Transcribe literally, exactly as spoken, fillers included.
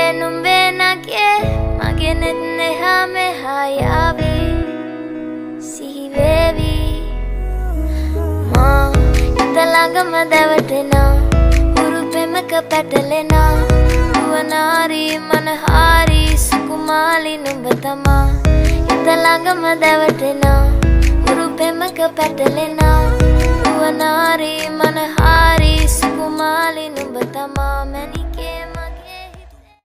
නුඹේ නගේ මගේ නෙත් neha meha yavi sihi vevi ma ඉතලඟම දැවටෙනා උරු පෙමක පැටලෙනා නුවනාරි මනහාරි සුකුමාලි නුඹ තමා ඉතලඟම දැවටෙනා උරු පෙමක පැටලෙනා නුවනාරි මනහාරි සුකුමාලි නුඹ තමා මැනි